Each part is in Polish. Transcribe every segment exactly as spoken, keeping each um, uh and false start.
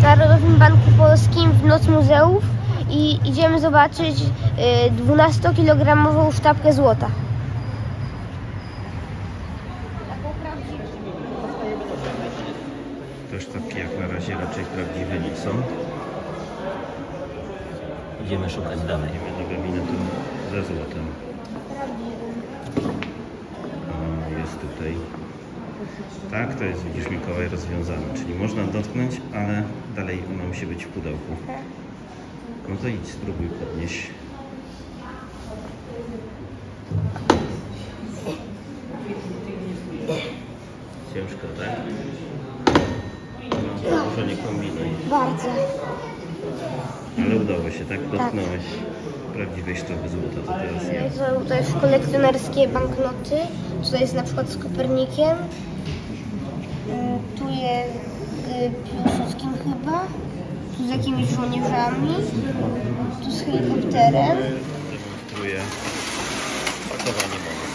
Narodowym Banku Polskim w Noc Muzeów i idziemy zobaczyć dwunastokilogramową sztabkę złota. Te sztabki jak na razie raczej prawdziwe nie są. Idziemy szukać dalej. Idziemy do gabinetu ze złotem. O, jest tutaj. Tak, to jest, widzisz, Mikołaj, rozwiązane. Czyli można dotknąć, ale dalej ona musi być w pudełku. No to idź, spróbuj podnieść. Ciężko, tak? No, może nie kombinuj. Bardzo. Ale udało się, tak? Dotknąłeś prawdziwej sztabki złota. To teraz ja. To, to jest kolekcjonerskie banknoty. Tutaj jest na przykład z Kopernikiem. Tu jest z Piłsudskim chyba. Tu z jakimiś żołnierzami. Tu z helikopterem. Demonstruję pakowanie mowy.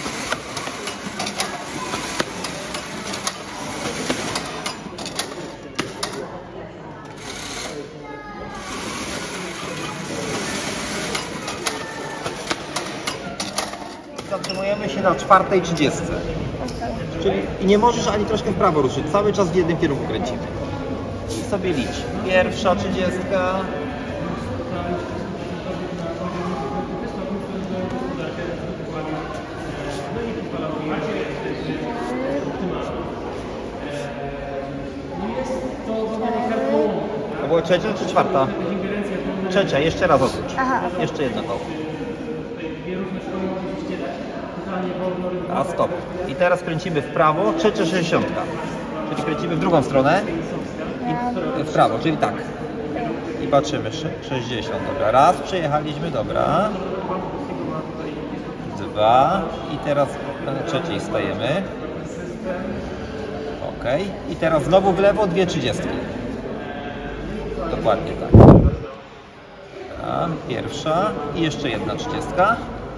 Zatrzymujemy się na czwartej trzydziestce. Czyli i nie możesz ani troszkę w prawo ruszyć. Cały czas w jednym kierunku kręcimy. I sobie licz. Pierwsza trzydziestka. To była trzecia czy czwarta? Trzecia, jeszcze raz odwróć. Aha. Jeszcze jedno koło. A stop. I teraz kręcimy w prawo, trzecia sześćdziesiątka. Czyli kręcimy w drugą stronę i w prawo, czyli tak. I patrzymy, sześćdziesiąt, dobra. Raz przejechaliśmy, dobra. Dwa. I teraz na trzeciej stajemy. Ok. I teraz znowu w lewo, dwie trzydziestki. Dokładnie tak. A, pierwsza i jeszcze jedna trzydziestka.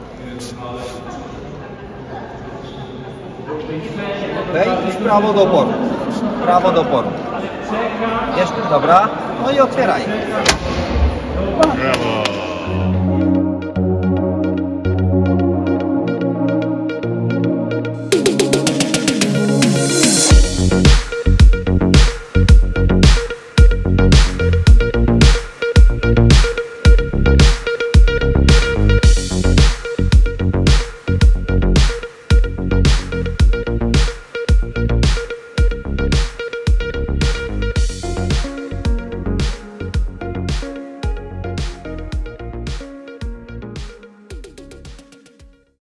Ok, i w prawo do oporu. Prawo do oporu. Jeszcze, dobra. No i otwieraj. Brawo!